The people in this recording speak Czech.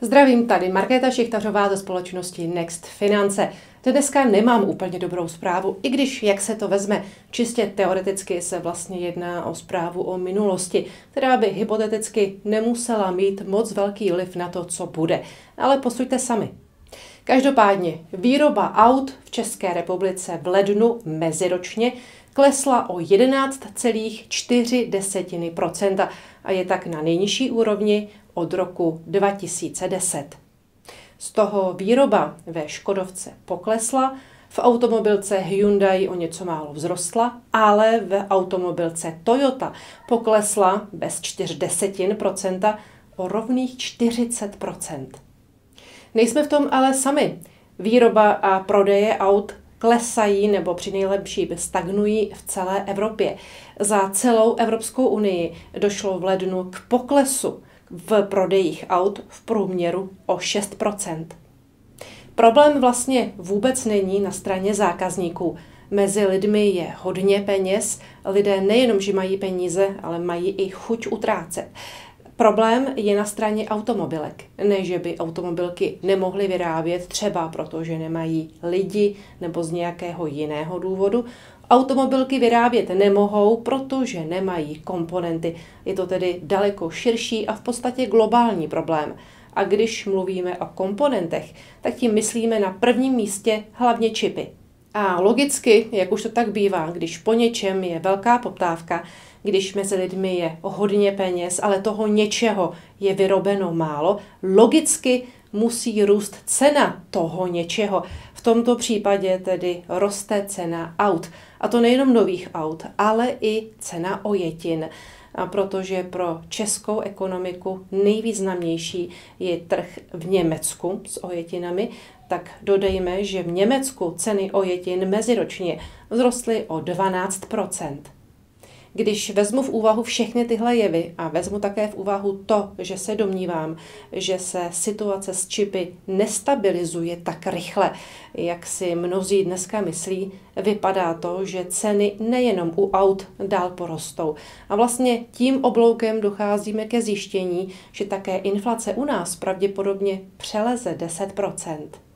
Zdravím, tady Markéta Šichtařová ze společnosti Next Finance. Dneska nemám úplně dobrou zprávu, i když, jak se to vezme, čistě teoreticky se vlastně jedná o zprávu o minulosti, která by hypoteticky nemusela mít moc velký vliv na to, co bude. Ale posuďte sami. Každopádně výroba aut v České republice v lednu meziročně klesla o 11,4% a je tak na nejnižší úrovni od roku 2010. Z toho výroba ve Škodovce poklesla, v automobilce Hyundai o něco málo vzrostla, ale v automobilce Toyota poklesla bez 0,4% o rovných 40%. Nejsme v tom ale sami. Výroba a prodeje aut klesají nebo při nejlepším stagnují v celé Evropě. Za celou Evropskou unii došlo v lednu k poklesu v prodejích aut v průměru o 6%. Problém vlastně vůbec není na straně zákazníků. Mezi lidmi je hodně peněz, lidé nejenom, že mají peníze, ale mají i chuť utrácet. Problém je na straně automobilek. Ne, že by automobilky nemohly vyrábět třeba proto, že nemají lidi nebo z nějakého jiného důvodu. Automobilky vyrábět nemohou, protože nemají komponenty. Je to tedy daleko širší a v podstatě globální problém. A když mluvíme o komponentech, tak tím myslíme na prvním místě hlavně čipy. A logicky, jak už to tak bývá, když po něčem je velká poptávka, když mezi lidmi je hodně peněz, ale toho něčeho je vyrobeno málo, logicky musí růst cena toho něčeho. V tomto případě tedy roste cena aut. A to nejenom nových aut, ale i cena ojetin. A protože pro českou ekonomiku nejvýznamnější je trh v Německu s ojetinami, tak dodejme, že v Německu ceny ojetin meziročně vzrostly o 12%. Když vezmu v úvahu všechny tyhle jevy a vezmu také v úvahu to, že se domnívám, že se situace s čipy nestabilizuje tak rychle, jak si mnozí dneska myslí, vypadá to, že ceny nejenom u aut dál porostou. A vlastně tím obloukem docházíme ke zjištění, že také inflace u nás pravděpodobně přeleze 10%.